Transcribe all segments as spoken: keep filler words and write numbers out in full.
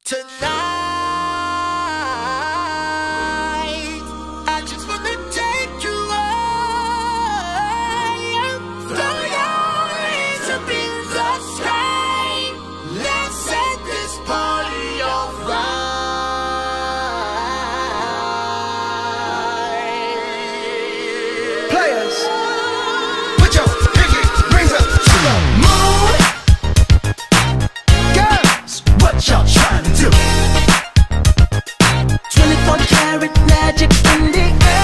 Tonight, I just wanna take you away. Throw your hands up in the sky. Let's set this party on fire. Players, put your pinky rings up to the moon. Girls, what y'all trying to do? twenty-four karat magic in the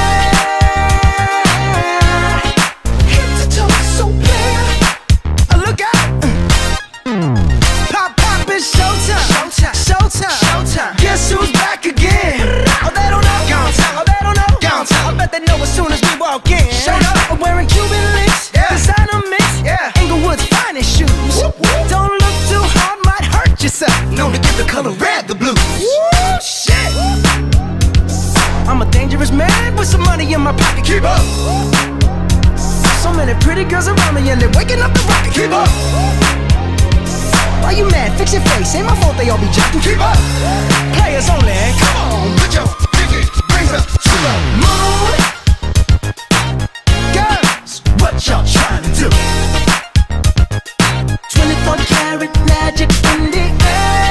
air. Head to toe, so clear. Uh, look out! Pop, pop, it's showtime. Showtime, showtime, showtime. Guess who's back again? Oh, they don't know. Gone time. Oh, they don't know. Gone time. I bet they know as soon as we walk in. Showed up. I'm wearing Cuban links. Yeah. Designer mix. Yeah. Inglewood's finest shoes. Whoop, whoop. Don't look too hard, might hurt yourself. Known to give the color red the blues. Woo, shit. I'm a dangerous man with some money in my pocket. Keep up. So many pretty girls around me and they're waking up the rocket. Keep up. Why you mad? Fix your face. Ain't my fault they all be jacking. Keep up. Players only. Come on, put your pinky rings up to the moon. Girls, what y'all trying to do? twenty-four karat magic in the air.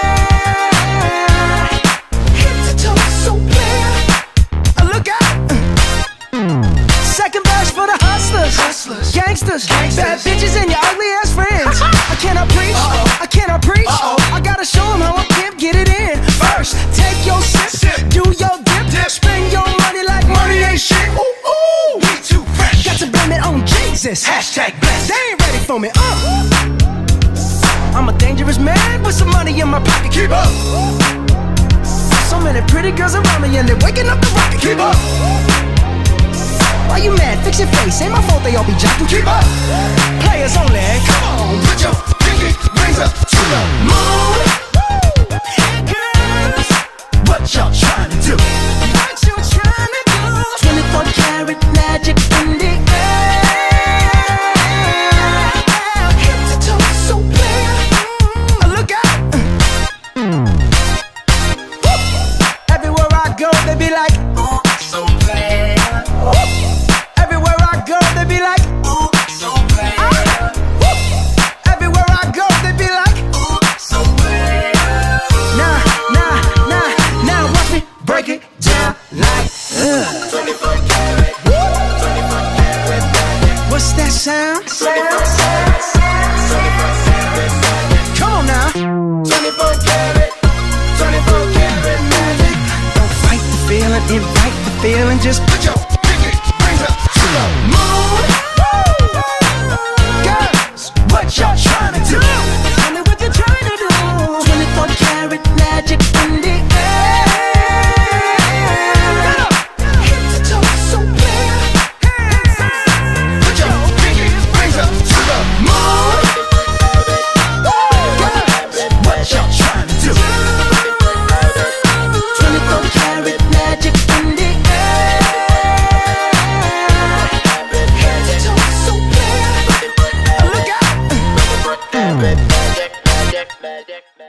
Head to toe, so clear. Uh, look out! Second verse for the hustlers, hustlers, gangsters, gangsters, bad bitches and your ugly ass friends. I cannot preach, uh-oh. I cannot preach. Uh-oh. I gotta show them how a pimp get it in. First, take your sip, sip. Do your dip, dip, spend your money like money ain't shit. Ooh, ooh, we too fresh. Got to blame it on Jesus. Hashtag blessed. They ain't ready for me. Uh. I'm a dangerous man with some money in my pocket. Keep up. So many pretty girls around me and they're waking up the rocket. Keep up. Why you mad? Fix your face. Ain't my fault they all be jocking. Keep up. Players only. Come on, put your pinky rings up to the moon. Girls, what y'all trying to do? What you trying to do? twenty-four karat magic in the air. Head to toe, so clear. Uh, look out! Everywhere I go, they be like, Ooh, so clear. everywhere I go, they be like, Ooh, so clear. everywhere I go, they be like, Ooh, so clear. nah, nah, nah, now watch me break it down like, uh. twenty-four karat, twenty-four karat magic. What's that sound? twenty-four karat, twenty-four karat magic. Come on now. twenty-four karat, twenty-four karat magic. Don't fight the feeling, invite the feeling. Just put your pinky rings up to the moon. Girls, what y'all trying to do? Tell me what you're trying to do. twenty-four karat magic in the air. Head to toe, so clear. Put your pinky rings up to the moon. Girls, what y'all trying to do? twenty-four karat magic in the air. Head to toe, so clear. Look out! Magic, magic, magic, magic.